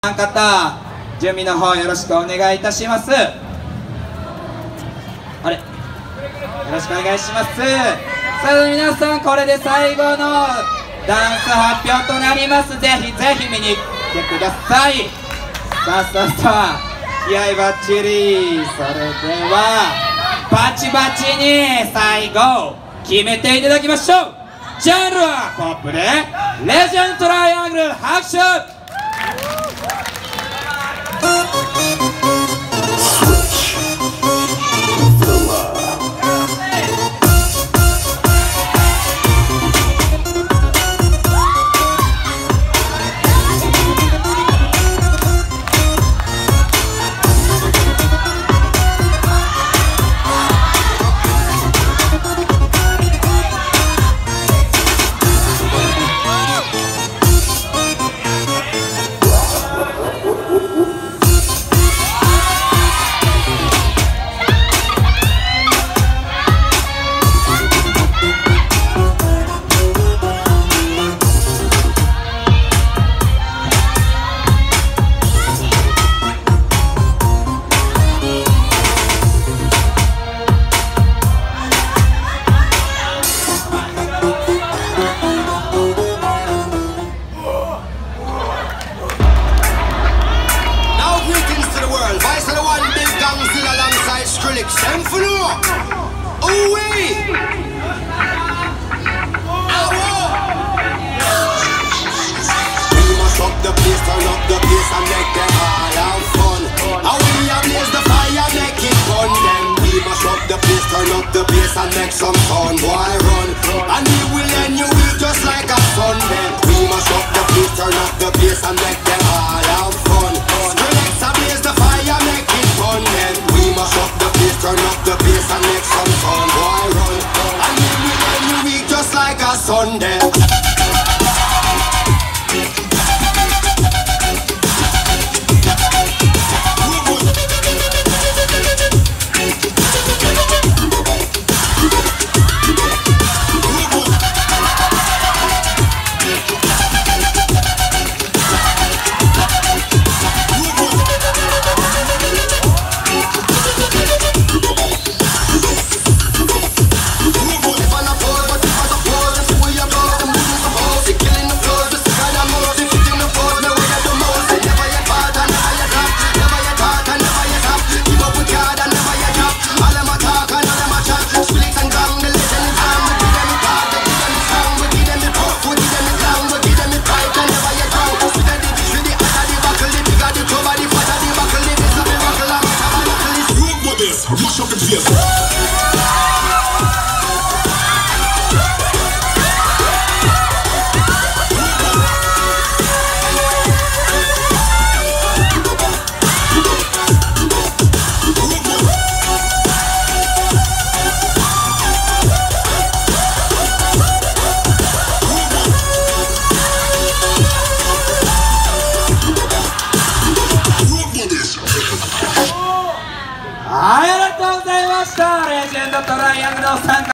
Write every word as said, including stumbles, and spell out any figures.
方、準備の方よろしくお願いいたします。あれ、よろしくお願いします。さあ皆さん、これで最後のダンス発表となります。ぜひぜひ見に来てください。さあさあさあ、気合いバッチリ。それではバチバチに最後決めていただきましょう。ジャンルはポップでレジェンドトライアングル、拍手。 Them for no. Oh wait. We must up the place, turn up the place and make them all have fun. How we blaze the fire, make it fun. Then we must up the place, turn up the place and make some fun. Boy run, and we will end your week just like a sun. Then we must up the place, turn up the place and make them all have fun. Skrillex a blaze the fire, make it fun. Then we must up the place, turn up the place and make some fun. Boy run, and we will end your week just like a Sunday. Push up the place. はい、ありがとうございました。レジェンドトライアングルの参加